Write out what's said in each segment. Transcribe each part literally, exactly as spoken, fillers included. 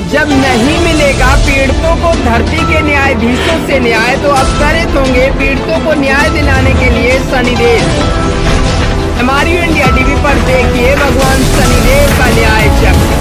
जब नहीं मिलेगा पीड़ितों को धरती के न्यायाधीशों से न्याय, तो अब त्वरित होंगे पीड़ितों को न्याय दिलाने के लिए शनिदेव। हमारी इंडिया टीवी पर देखिए भगवान शनिदेव का न्याय चक्र।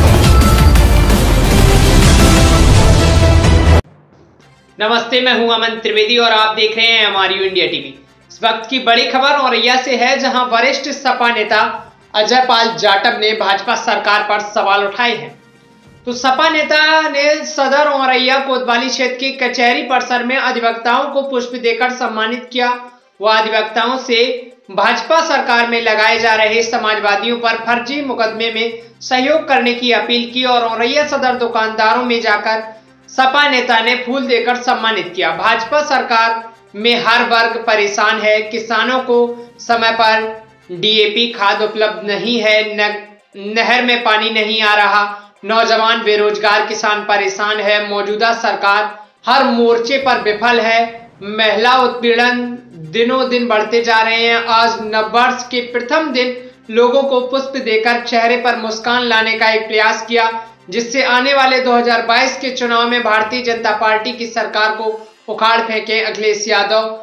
नमस्ते, मैं हूं अमन त्रिवेदी और आप देख रहे हैं हमारी इंडिया टीवी। इस वक्त की बड़ी खबर औरैया से है, जहां वरिष्ठ सपा नेता अजय पाल जाटव ने भाजपा सरकार पर सवाल उठाए हैं। तो सपा नेता ने सदर औरैया कोतवाली क्षेत्र के कचहरी परिसर में अधिवक्ताओं को पुष्प देकर सम्मानित किया। वह अधिवक्ताओं से भाजपा सरकार में लगाए जा रहे समाजवादियों पर फर्जी मुकदमे में सहयोग करने की अपील की और औरैया सदर दुकानदारों में जाकर सपा नेता ने फूल देकर सम्मानित किया। भाजपा सरकार में हर वर्ग परेशान है, किसानों को समय पर डीएपी खाद उपलब्ध नहीं है, न, नहर में पानी नहीं आ रहा, नौजवान बेरोजगार किसान परेशान है, मौजूदा सरकार हर मोर्चे पर विफल है, महिला उत्पीड़न दिनों दिन बढ़ते जा रहे हैं। आज नववर्ष के प्रथम दिन लोगों को पुष्प देकर चेहरे पर मुस्कान लाने का एक प्रयास किया, जिससे आने वाले दो हज़ार बाईस के चुनाव में भारतीय जनता पार्टी की सरकार को उखाड़ फेंके अखिलेश यादव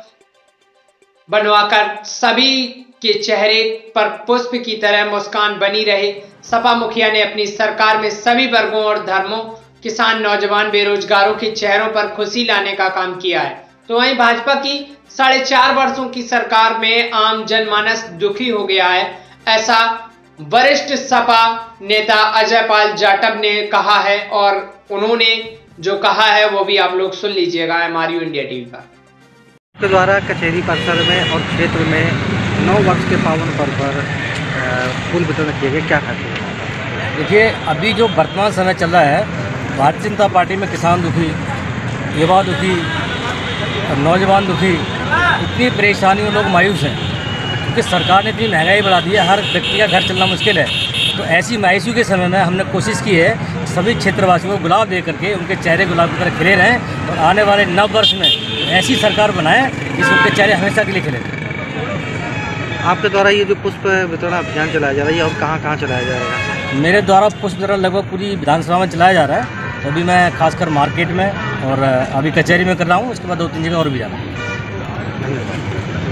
बनवाकर सभी के चेहरे पर पुष्प की तरह मुस्कान बनी रहे। सपा मुखिया ने अपनी सरकार में सभी वर्गों और धर्मों, किसान, नौजवान, बेरोजगारों के चेहरों पर खुशी लाने का काम किया है। तो वहीं भाजपा की साढ़े चार वर्षों की सरकार में आम जनमानस दुखी हो गया है, ऐसा वरिष्ठ सपा नेता अजय पाल जाटव ने कहा है। और उन्होंने जो कहा है वो भी आप लोग सुन लीजिएगा हमारी इंडिया टीवी पर। के द्वारा कचहरी परिसर में और क्षेत्र में नौ वर्ष के पावन पर्व पर फूल वितरण किए गए, क्या कहते हैं? देखिए, अभी जो वर्तमान समय चल रहा है, भारतीय जनता पार्टी में किसान दुखी, युवा दुखी, नौजवान दुखी, इतनी परेशानियों लोग मायूस हैं क्योंकि सरकार ने इतनी महंगाई बढ़ा दी है, हर व्यक्ति का घर चलना मुश्किल है। तो ऐसी मायूसी के समय में हमने कोशिश की है सभी क्षेत्रवासियों को गुलाब दे करके उनके चेहरे गुलाब की तरह खिले रहें और आने वाले नव वर्ष में ऐसी सरकार बनाएं जिस उनके चेहरे हमेशा के लिए खिले। आपके द्वारा ये जो पुष्प वितरण अभियान चलाया जा रहा है और कहाँ कहाँ चलाया जाएगा? मेरे द्वारा पुष्प वितरण लगभग पूरी विधानसभा में चलाया जा रहा है। तो अभी मैं खासकर मार्केट में और अभी कचहरी में कर रहा हूँ, उसके बाद दो तीन जगह और भी जा रहा हूँ।